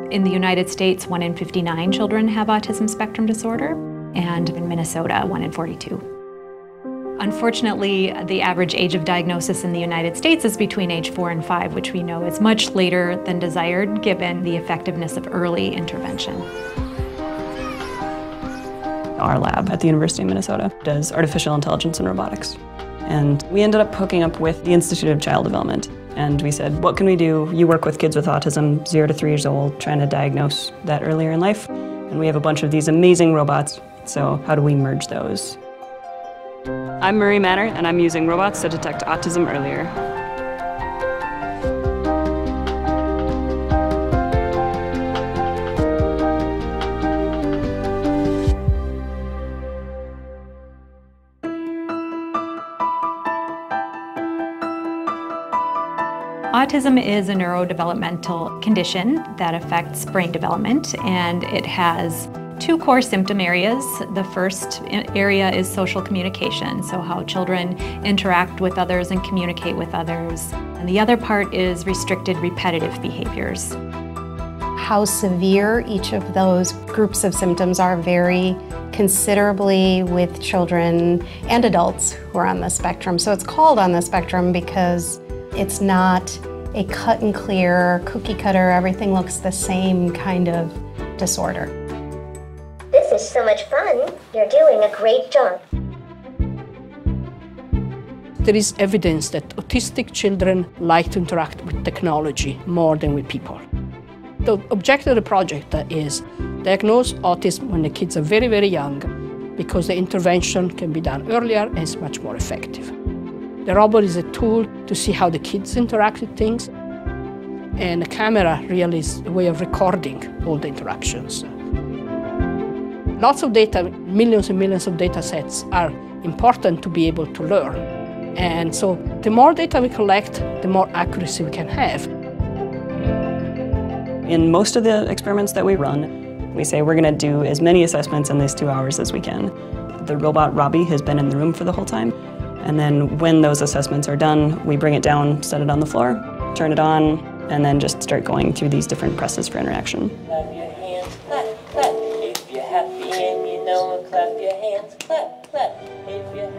In the United States, 1 in 59 children have autism spectrum disorder, and in Minnesota, 1 in 42. Unfortunately, the average age of diagnosis in the United States is between age 4 and 5, which we know is much later than desired given the effectiveness of early intervention. Our lab at the University of Minnesota does artificial intelligence and robotics. And we ended up hooking up with the Institute of Child Development. And we said, what can we do? You work with kids with autism, 0 to 3 years old, trying to diagnose that earlier in life. And we have a bunch of these amazing robots. So how do we merge those? I'm Marie Manner, and I'm using robots to detect autism earlier. Autism is a neurodevelopmental condition that affects brain development, and it has 2 core symptom areas. The first area is social communication, so how children interact with others and communicate with others. And the other part is restricted repetitive behaviors. How severe each of those groups of symptoms are vary considerably with children and adults who are on the spectrum. So it's called on the spectrum because it's not a cut and clear, cookie cutter, everything looks the same kind of disorder. This is so much fun. You're doing a great job. There is evidence that autistic children like to interact with technology more than with people. The objective of the project is diagnose autism when the kids are very, very young, because the intervention can be done earlier and is much more effective. The robot is a tool to see how the kids interact with things, and the camera really is a way of recording all the interactions. Lots of data, millions and millions of data sets are important to be able to learn. And so the more data we collect, the more accuracy we can have. In most of the experiments that we run, we say we're going to do as many assessments in these 2 hours as we can. The robot Robbie has been in the room for the whole time. And then when those assessments are done, we bring it down, set it on the floor, turn it on, and then just start going through these different presses for interaction. Clap your hands, clap, clap. If you're happy and you know it, clap your hands, clap, clap. If you're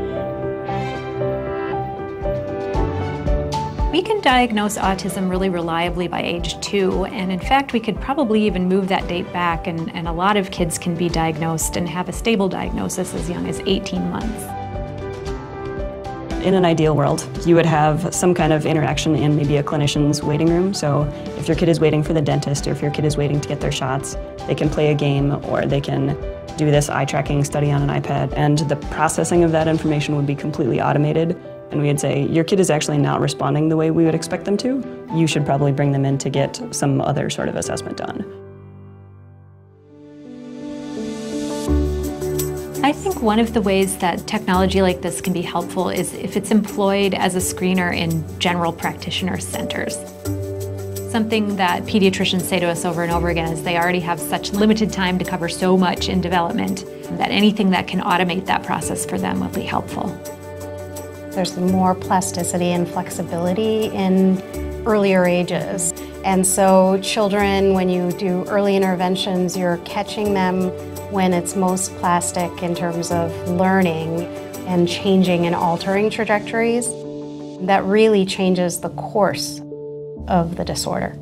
happy. We can diagnose autism really reliably by age 2, and in fact we could probably even move that date back, and a lot of kids can be diagnosed and have a stable diagnosis as young as 18 months. In an ideal world, you would have some kind of interaction in maybe a clinician's waiting room. So if your kid is waiting for the dentist, or if your kid is waiting to get their shots, they can play a game, or they can do this eye tracking study on an iPad. And the processing of that information would be completely automated. And we'd say, your kid is actually not responding the way we would expect them to. You should probably bring them in to get some other sort of assessment done. I think one of the ways that technology like this can be helpful is if it's employed as a screener in general practitioner centers. Something that pediatricians say to us over and over again is they already have such limited time to cover so much in development that anything that can automate that process for them will be helpful. There's more plasticity and flexibility in earlier ages. And so children, when you do early interventions, you're catching them when it's most plastic in terms of learning and changing and altering trajectories. That really changes the course of the disorder.